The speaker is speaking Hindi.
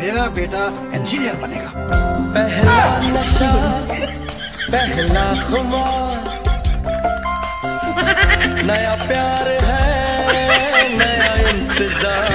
मेरा बेटा इंजीनियर बनेगा। पहला नशा, पहला खुमार, नया प्यार है, नया इंतजार।